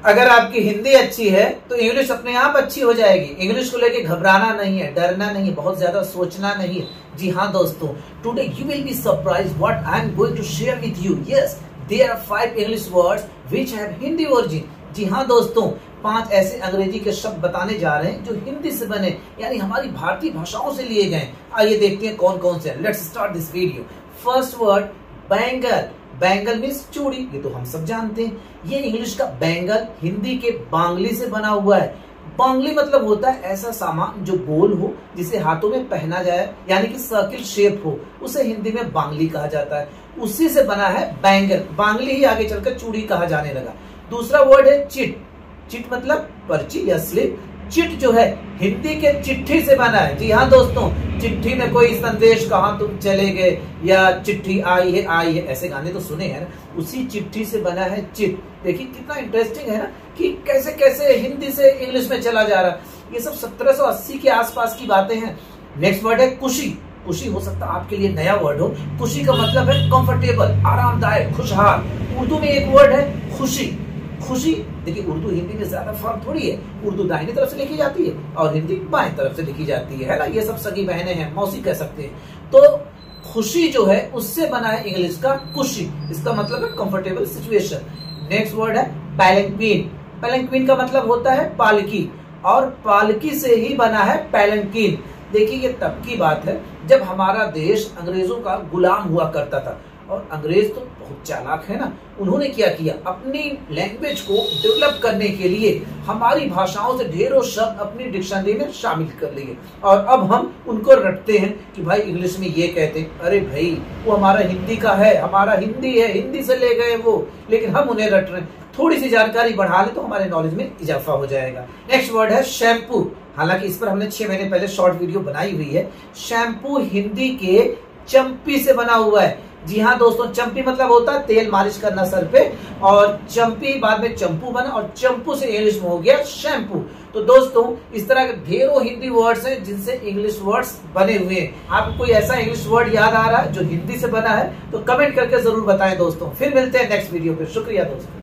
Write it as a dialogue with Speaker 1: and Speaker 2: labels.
Speaker 1: अगर आपकी हिंदी अच्छी है तो इंग्लिश अपने आप अच्छी हो जाएगी। इंग्लिश को लेके घबराना नहीं है, डरना नहीं है, बहुत ज्यादा सोचना नहीं है। जी हाँ दोस्तों, today you will be surprised what I am going to share with you. Yes, there are 5 English words which have Hindi origin. जी हाँ दोस्तों, 5 ऐसे अंग्रेजी के शब्द बताने जा रहे हैं जो हिंदी से बने, यानी हमारी भारतीय भाषाओं से लिए गए। आइए देखते हैं कौन कौन से। Let's start this video. First word, bangle. Bangle means churi, ये तो हम सब जानते हैं। ये इंग्लिश का बैंगल हिंदी के बांगली से बना हुआ है। बांगली मतलब होता है ऐसा सामान जो गोल हो, जिसे हाथों में पहना जाए, यानी कि सर्किल शेप हो, उसे हिंदी में बांगली कहा जाता है। उसी से बना है बैंगल। बांगली ही आगे चलकर चूड़ी कहा जाने लगा। दूसरा वर्ड है चिट। चिट मतलब पर्ची या स्लिप। चिट जो है हिंदी के चिट्ठी से बना है। जी हाँ दोस्तों, चिट्ठी में कोई संदेश, कहाँ तुम चले गए, या चिट्ठी आई है, ऐसे गाने तो सुने हैं ना। उसी चिट्ठी से बना है चिट। देखिए कितना इंटरेस्टिंग है ना कि कैसे कैसे हिंदी से इंग्लिश में चला जा रहा है। ये सब 1780 के आसपास की बातें हैं। नेक्स्ट वर्ड है खुशी। खुशी हो सकता है आपके लिए नया वर्ड हो। खुशी का मतलब है कंफर्टेबल, आरामदायक, खुशहाल। उर्दू में एक वर्ड है खुशी। खुशी, देखिए उर्दू हिंदी में ज्यादा फर्क थोड़ी है। उर्दू दाहिनी तरफ से लिखी जाती है और हिंदी बाएं तरफ से लिखी जाती है ना। ये सब सगी बहनें हैं, मौसी कह सकते हैं। तो खुशी जो है उससे बना है इंग्लिश का खुशी। इसका मतलब है कंफर्टेबल सिचुएशन। नेक्स्ट वर्ड है पैलेंक्विन। पैलेंक्विन का मतलब होता है पालकी, और पालकी से ही बना है पैलेंक्विन। देखिए ये तब की बात है जब हमारा देश अंग्रेजों का गुलाम हुआ करता था। और अंग्रेज तो बहुत चालाक है ना। उन्होंने क्या किया, अपनी लैंग्वेज को डेवलप करने के लिए हमारी भाषाओं से ढेरों शब्द अपनी डिक्शनरी में शामिल कर लिए। और अब हम उनको रटते हैं कि भाई इंग्लिश में ये कहते हैं। अरे भाई वो हमारा हिंदी का है, हमारा हिंदी है, हिंदी से ले गए वो, लेकिन हम उन्हें रट रहे हैं। थोड़ी सी जानकारी बढ़ा ले तो हमारे नॉलेज में इजाफा हो जाएगा। नेक्स्ट वर्ड है शैम्पू। हालांकि इस पर हमने 6 महीने पहले शॉर्ट वीडियो बनाई हुई है। शैम्पू हिंदी के चंपी से बना हुआ है। जी हाँ दोस्तों, चंपी मतलब होता है तेल मालिश करना सर पे, और चंपी बाद में चंपू बना, और चंपू से इंग्लिश में हो गया शैम्पू। तो दोस्तों इस तरह के ढेरों हिंदी वर्ड्स हैं जिनसे इंग्लिश वर्ड्स बने हुए हैं। आपको कोई ऐसा इंग्लिश वर्ड याद आ रहा है जो हिंदी से बना है तो कमेंट करके जरूर बताएं दोस्तों। फिर मिलते हैं नेक्स्ट वीडियो पे। शुक्रिया दोस्तों।